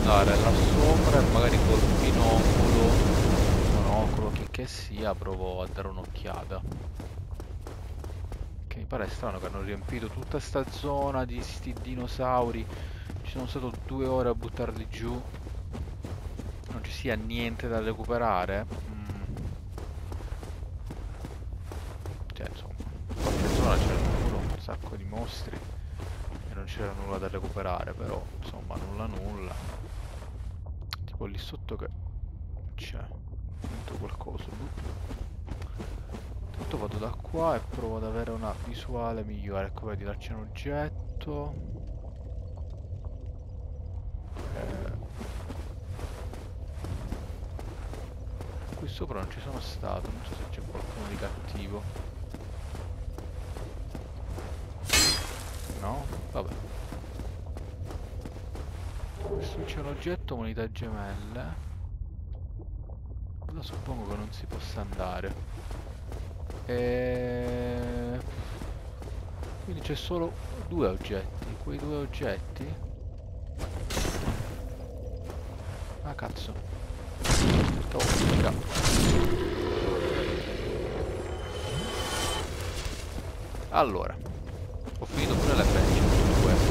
andare là sopra e magari col monocolo, che sia, provo a dare un'occhiata. Che mi pare strano che hanno riempito tutta sta zona di sti dinosauri. Ci sono stato 2 ore a buttarli giù. Non ci sia niente da recuperare. Cioè, insomma, in qualche zona c'era pure un sacco di mostri e non c'era nulla da recuperare, però, insomma, nulla nulla. Tipo lì sotto che c'è dentro qualcosa. Intanto vado da qua e provo ad avere una visuale migliore. Ecco, vedi, là c'è un oggetto. Qui sopra non ci sono stato, non so se c'è qualcuno di cattivo. No? Vabbè. Questo c'è un oggetto, moneta gemelle. Io suppongo che non si possa andare. E... Quindi c'è solo 2 oggetti. Quei 2 oggetti. Ah, cazzo. Oh, figa. Allora, ho finito pure le bench con tutto questo.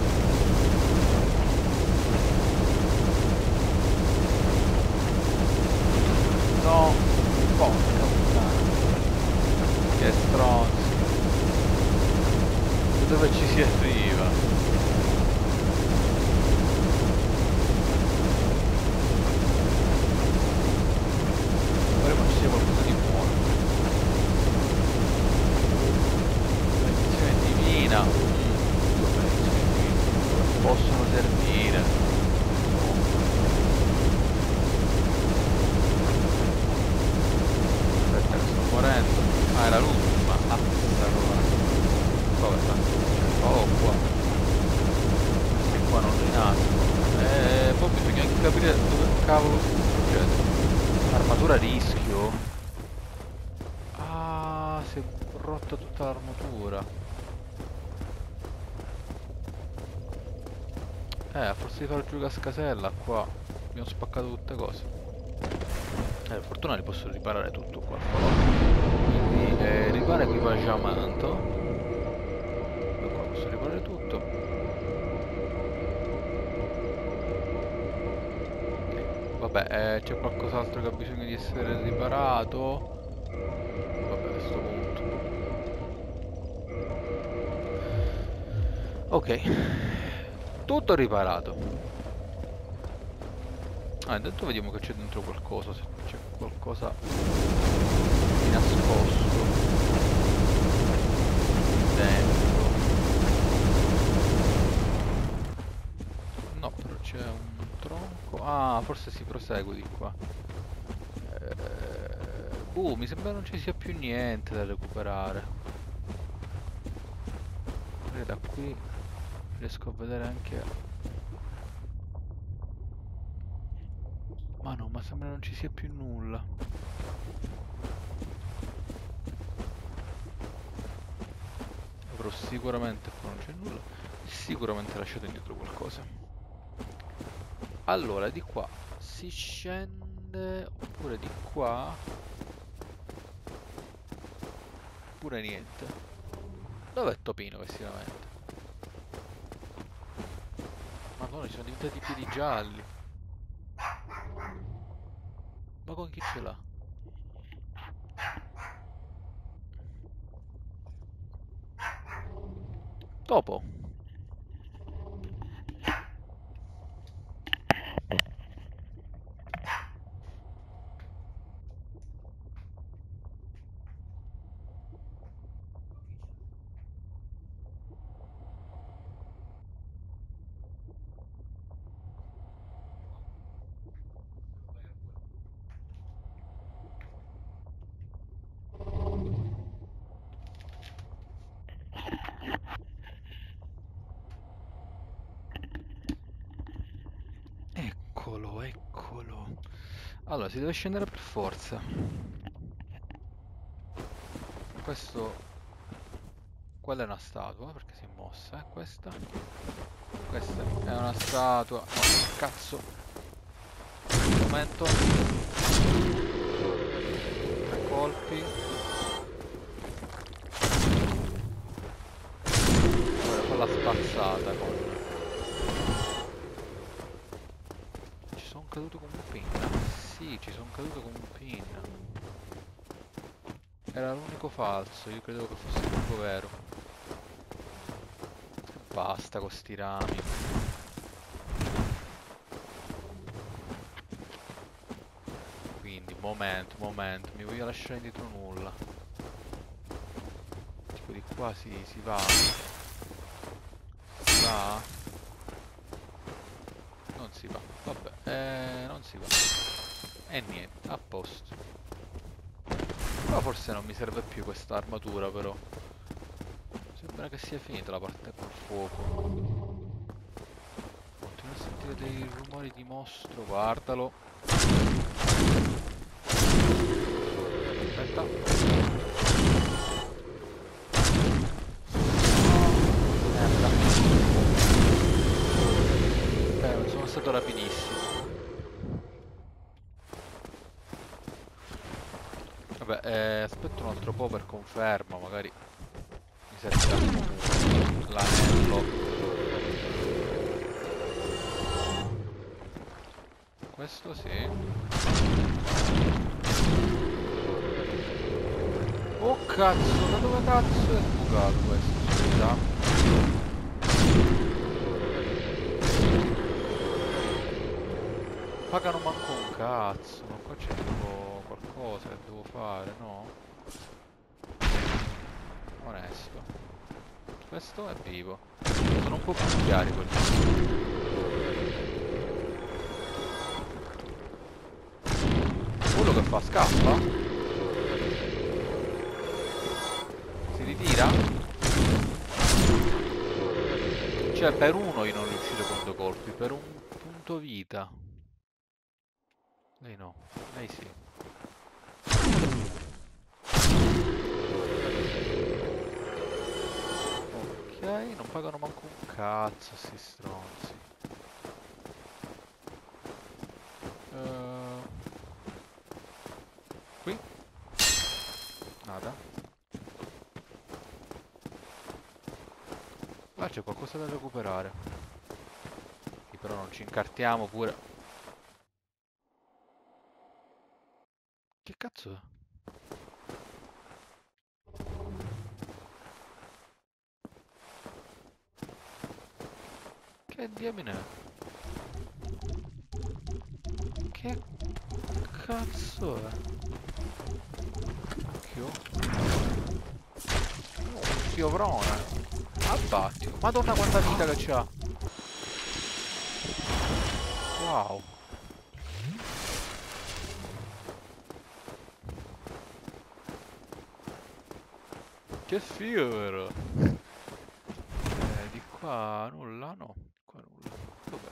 No, porca puttana. Che stronzi. Dove ci si arriva? Speriamo ci sia qualcosa di buono. Benedizione divina. Benedizione divina. Possono servire. Aspetta che sto morendo. Ah, era l'ultima. Ah, vabbè, tanto c'è solo qua. Questi qua non rinascono. Poi bisogna anche capire dove cavolo succede. Armatura a rischio? Ah, si è rotta tutta l'armatura. A forza di far giù cascasella qua abbiamo spaccato tutte cose. Per fortuna li posso riparare tutto qua. Quindi ripara equipaggiamento. Da qua posso riparare tutto. Ok, vabbè, c'è qualcos'altro che ha bisogno di essere riparato. Vabbè, a questo punto. Ok, tutto riparato. Ah, intanto vediamo che c'è dentro qualcosa, se c'è qualcosa di nascosto dentro. No, però c'è un tronco. Ah, forse si prosegue di qua. Mi sembra non ci sia più niente da recuperare. Magari da qui riesco a vedere anche... Ma no, ma sembra non ci sia più nulla. Però sicuramente qua non c'è nulla. Sicuramente ho lasciato indietro qualcosa. Allora, di qua si scende, oppure di qua, oppure niente. Dov'è Topino che si lamenta? Madonna, ci sono diventati piedi gialli. Ma con chi ce l'ha? Topo. Eccolo, eccolo. Allora, si deve scendere per forza. Questo... Quella è una statua, perché si è morto. mossa, questa? Questa è una statua. No, cazzo. Un momento. 3 colpi. Ora fa la spazzata con... Ci sono caduto come un pin. Sì, ci sono caduto come un pin. Era l'unico falso, io credevo che fosse l'unico vero. Basta con sti rami. Quindi, momento, mi voglio lasciare indietro nulla. Tipo di qua si va. Si va? Non si va. Vabbè, non si va. E niente, a posto. Qua forse non mi serve più questa armatura però. Sembra che sia finita la parte col fuoco. Continuo a sentire dei rumori di mostro, guardalo. Aspetta. Merda. Non sono stato rapidissimo. Vabbè, aspetto un altro po' per conferma, magari mi serve l'anello. Questo sì. Oh cazzo, da dove cazzo è bucato questo? Scusa. Pagano manco un cazzo, ma qua c'è tipo qualcosa che devo fare, no? Onesto. Questo è vivo. Sono un po' più chiari quelli. Quello che fa scappa? Si ritira? Cioè per uno io non li uccido con 2 colpi, per un punto vita. Lei no, lei sì. Ok, non pagano manco un cazzo sti stronzi. Qui? Nada. Là c'è qualcosa da recuperare. Sì, però non ci incartiamo pure. Che cazzo è? Che diamine è? Che cazzo è? Occhio. Oh, un piovrone. Abbattilo. Madonna quanta vita che c'ha. Wow. Che figo però. Di qua nulla, no. Di qua nulla. Vabbè.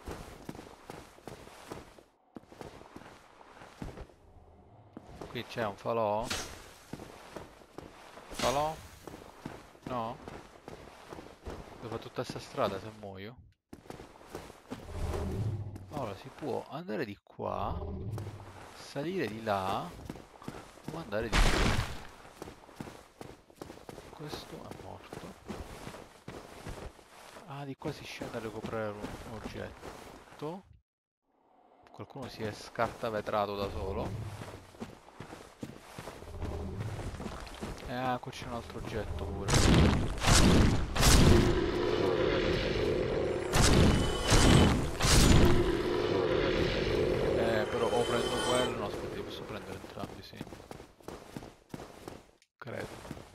Qui c'è un falò? Falò? No? Devo fare tutta questa strada se muoio? Allora si può andare di qua, salire di là o andare di qui. Questo è morto. Ah, di qua si scende a recuperare un oggetto. Qualcuno si è scartavetrato da solo. Ah, qua c'è un altro oggetto pure. Però o prendo quello, no aspetta, io posso prendere entrambi, sì. Credo.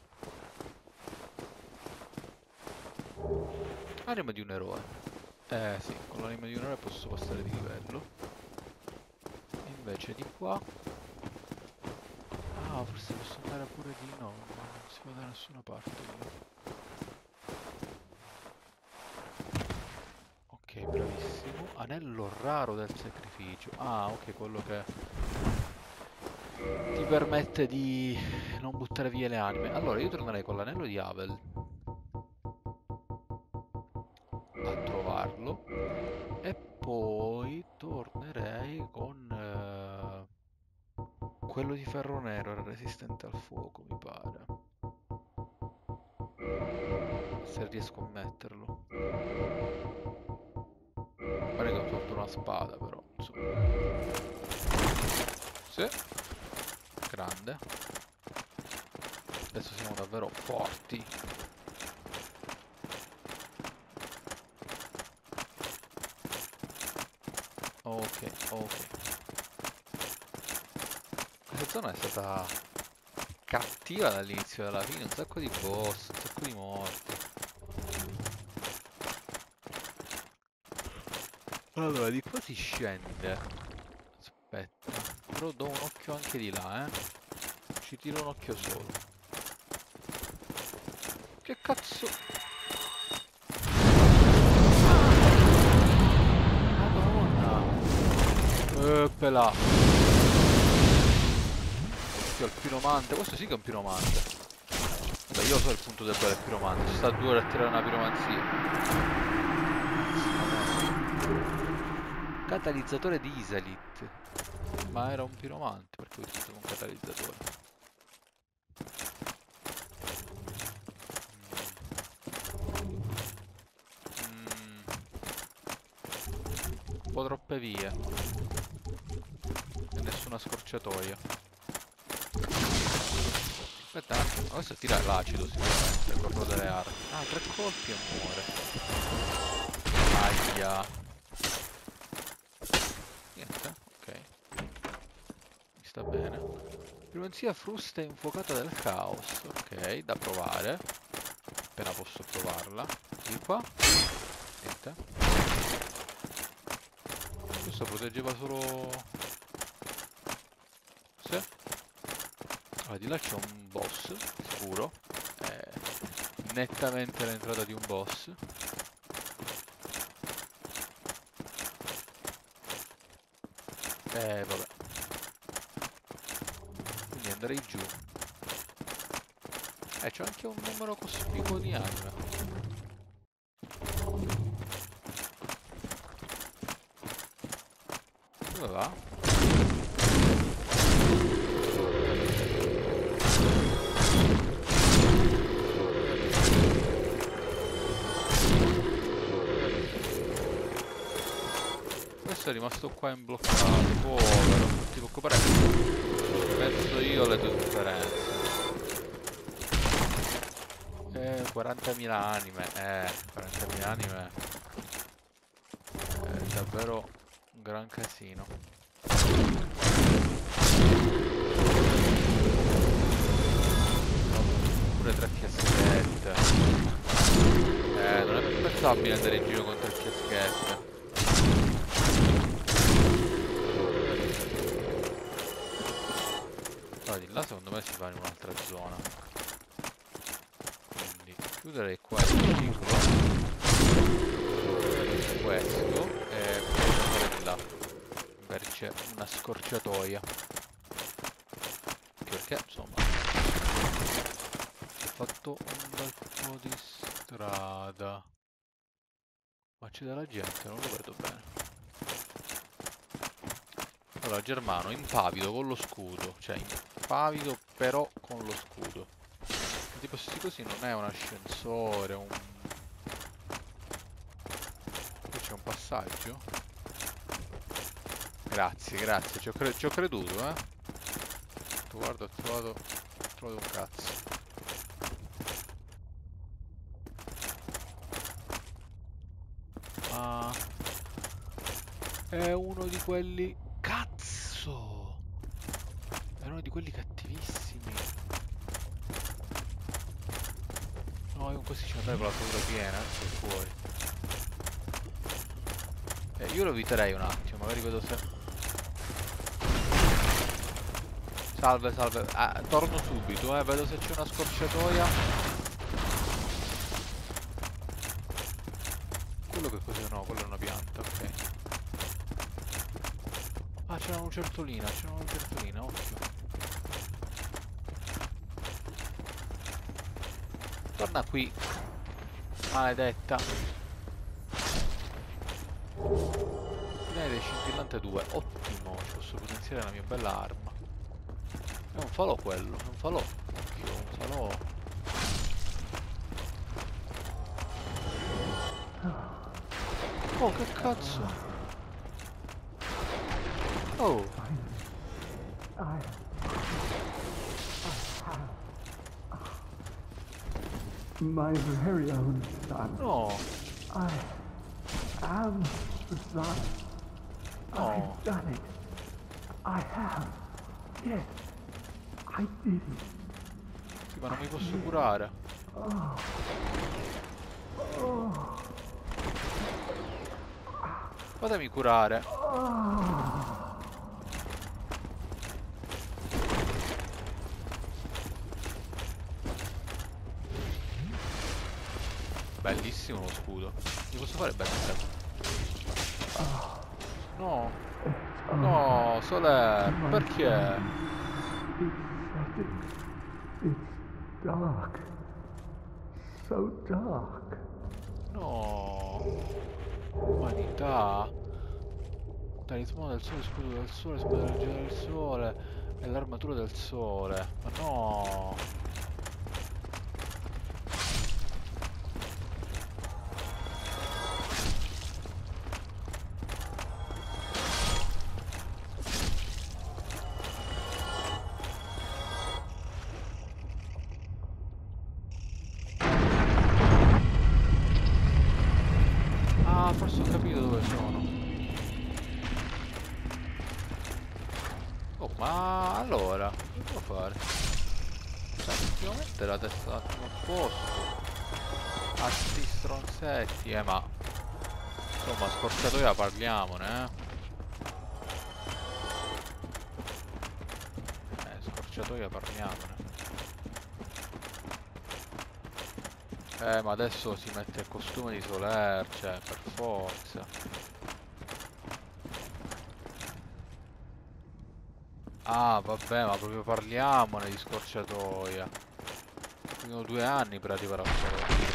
Anima di un eroe. Sì, con l'anima di un eroe posso passare di livello. Invece di qua... Ah, forse posso andare pure di no, ma non si va da nessuna parte lì. Ok, bravissimo. Anello raro del sacrificio. Ah, ok, quello che ti permette di non buttare via le anime. Allora, io tornerei con l'anello di Havel. a trovarlo e poi tornerei con quello di ferro nero, era resistente al fuoco, mi pare. Se riesco a metterlo. Mi pare che ho tolto una spada, però, insomma. Sì, grande. Adesso siamo davvero forti. Ok, ok. Questa zona è stata cattiva dall'inizio alla fine, un sacco di boss, un sacco di morti. Allora, di qua si scende. Aspetta, però do un occhio anche di là, eh. Ci tiro un occhio solo. Che cazzo? Madonna! Pelà! Occhio al piromante, questo sì che è un piromante. Vabbè, io so il punto debole del piromante, ci sta 2 ore a tirare una piromanzia. Catalizzatore di Isalit. Ma era un piromante perché ho utilizzato un catalizzatore. Un po' troppe vie. E nessuna scorciatoia. Aspetta, ma questo tira l'acido sicuramente, quello delle armi. Ah, 3 colpi e muore. Aia. Niente, ok. Mi sta bene. Primazia frusta infuocata del caos. Ok, da provare. Appena posso provarla. Di qua. Niente. Questo proteggeva solo... Sì. Allora, di là c'è un boss, sicuro. È nettamente l'entrata di un boss. Vabbè. Quindi andrei giù. C'è anche un numero cospicuo di anime. Dove va? Questo è rimasto qua imbloccato, povero. Non ti preoccupare. Penso io alle tue sofferenze. 40.000 anime, 40.000 anime è davvero un gran casino. Pure 3 fiaschette. Non è più pensabile andare in giro con 3 fiaschette. Allora, di là secondo me si va in un'altra zona. Chiuderei qua il ciclo, questo, e poi andare di là. Magari c'è una scorciatoia. Anche perché, insomma, ho fatto un bel po' di strada. Ma c'è della gente, non lo vedo bene. Allora, Germano, impavido con lo scudo. Cioè, impavido però con lo scudo. Tipo così non è un ascensore, un... Qui c'è un passaggio? Grazie, grazie, ci ho creduto, eh. Guarda, ho trovato un cazzo. Ah, è uno di quelli... Cazzo! È uno di quelli cattivissimi. No, io con questi ci andrei con la paura piena, sei fuori. Io lo eviterei un attimo, magari vedo se... Salve, salve. Torno subito, vedo se c'è una scorciatoia. Quello che cos'è? No, quello è una pianta, ok. Ah, c'è una lucertolina, occhio. Torna qui, maledetta. Titanite scintillante 2, ottimo, ci posso potenziare la mia bella arma. È un falò quello, è un falò. Occhio, un falò. Oh, che cazzo? Oh, My very own son. no, I am the son. no. I've done it. I have. Yes, I did it. Sì, ma non mi posso curare. Fatemi curare. Bellissimo lo scudo. Mi posso fare bene? No. No, Soler, perché? It's dark. So dark. No. Umanità. Talismano del sole, scudo del sole, spada leggera del sole e l'armatura del sole. Ma no. Ah, forse ho capito dove sono. Oh, ma allora, che devo fare? Cioè, effettivamente la testa è un attimo a posto. Asti stronzetti, ma... Insomma, scorciatoia parliamone, scorciatoia parliamone. Ma adesso si mette il costume di Soler, cioè, per forza. Ah, vabbè, ma proprio parliamone di scorciatoia. Sono 2 anni per arrivare a Soler.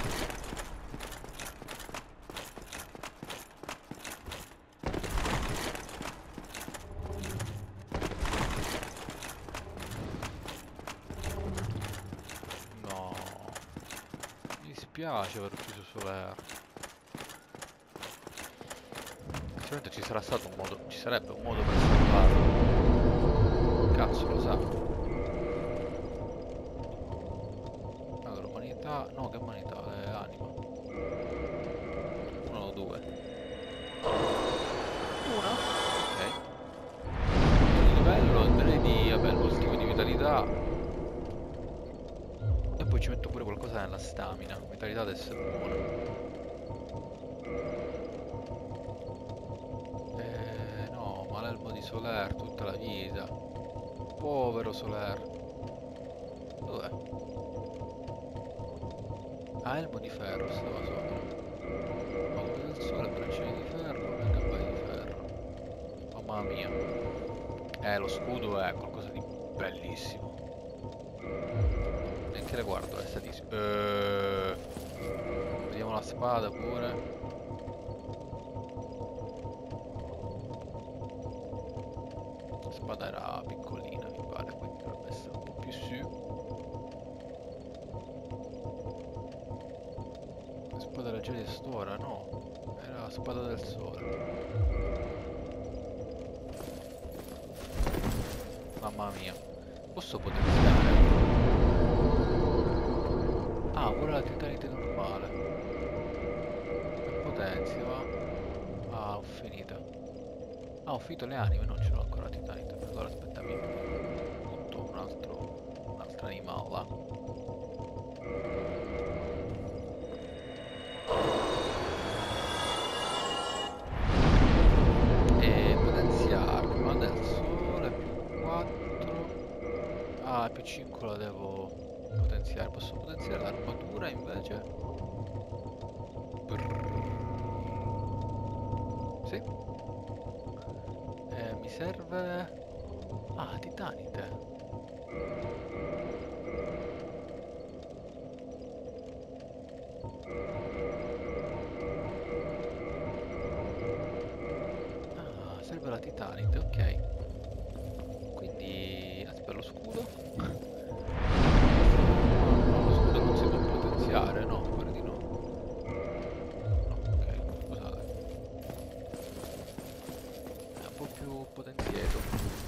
No, mi dispiace aver ucciso Soler. Sicuramente ci sarà stato un modo, ci sarebbe un modo per salvarlo. Cazzo lo sa. Allora, umanità, no, che umanità, anima. 1 o 2. Una? Ok. Di livello, direi di, vabbè, l'ultimo di vitalità. E poi ci metto pure qualcosa nella stamina. Vitalità deve essere buona. No, ma l'elmo di Soler tutta la vita. Povero Soler. Dov'è? Ah, elmo di ferro, stava sopra. Palme del sole, braccine di ferro e campane di ferro. Mamma mia. Lo scudo è qualcosa di bellissimo. Neanche le guardo le statistiche. Vediamo la spada pure. La spada era piccolina, mi pare, quindi dovrebbe essere un po' più su. La spada leggera di stora, no. Era la spada del sole. Mamma mia. Posso potenziare? Ah, pure la titanite normale. E potenzia, va? Ah, ho finito. Ah, ho finito le anime, non ce l'ho ancora la titanite. Allora aspettami. Butto un'altra animale. E potenzia arma del sole più 4. Ah, più 5 la devo potenziare. Posso potenziare l'armatura invece? Sì. Mi serve... Ah, titanite. la titanite, ok. Quindi... aspetta, lo scudo? No, lo scudo non si può potenziare, no? Pare di no. No, ok, scusate. È un po' più potenziato.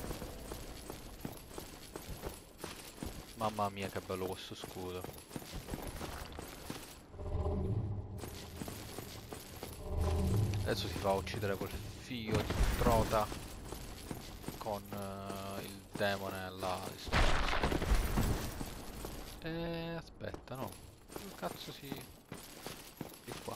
Mamma mia, che bello questo scudo. Adesso si fa uccidere quel figlio di trota con il demone alla distanza. Aspetta, no. Dove cazzo si... di qua.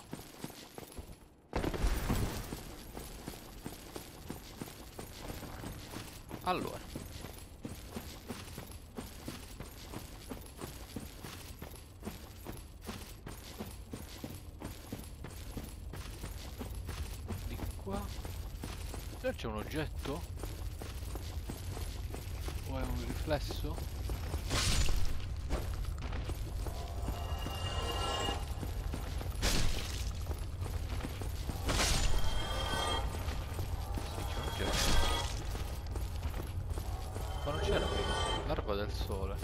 Allora. Di qua. C'è un oggetto? O è un riflesso? Ma non c'era qui l'arpa del sole.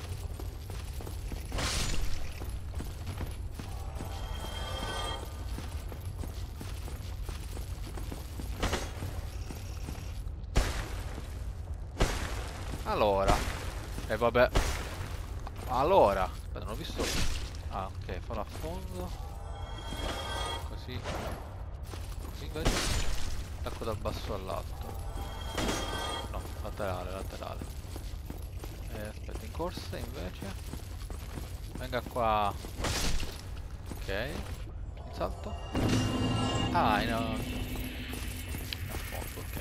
Allora. E vabbè. Allora. Aspetta, non ho visto. Ah, ok, fallo a fondo. Così. Così invece. Ecco dal basso all'alto. No, laterale, laterale. Aspetta, in corsa invece. Venga qua. Ok. In salto. Ah, no. A fondo, ok.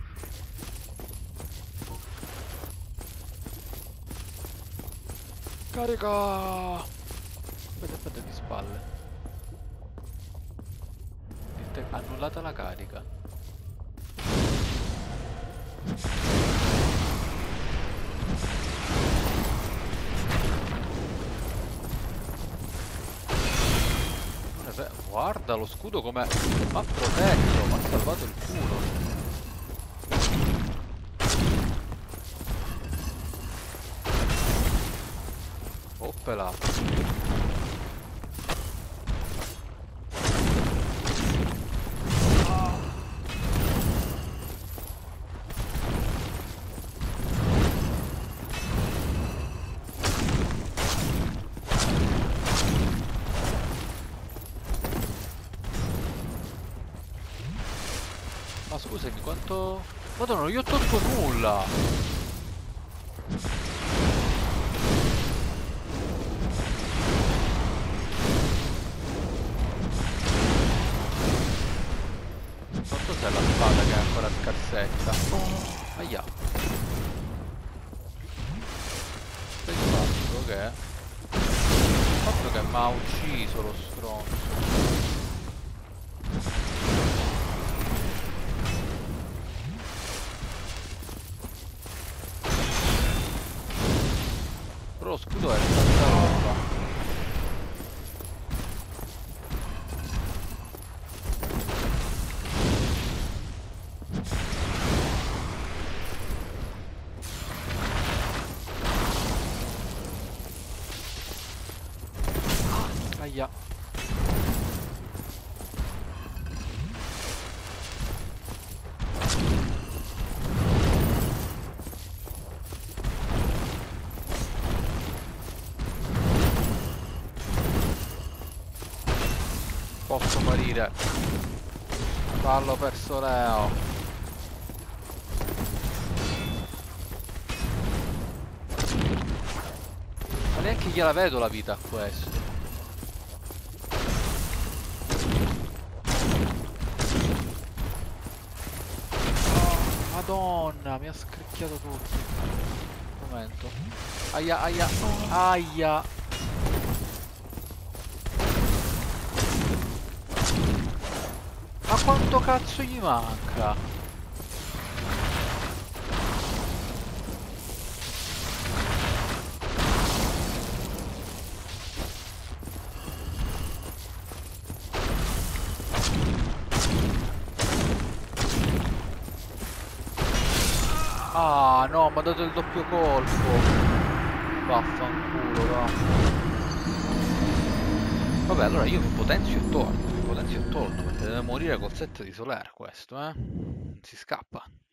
Carica! Aspetta, aspetta, di spalle. Annullata la carica. Guarda lo scudo come m'ha protetto, mi ha salvato il culo. Oppela. Ma scusami, quanto... Madonna, non gli ho tolto nulla! Quanto c'è la spada che è ancora scarsetta? Oh, aia! Il fatto che mi ha ucciso lo stronzo. Però lo scudo è tanta roba. Aia. Posso morire. Fallo per Soleo. Ma neanche gliela vedo la vita a questo. Madonna, mi ha scricchiato tutto. Un momento. Aia, aia, aia. Ma quanto cazzo gli manca? no, mi ha dato il doppio colpo. Vaffanculo, va. Vabbè, allora io mi potenzio e torno, perché deve morire col set di Soler questo, eh. Non si scappa.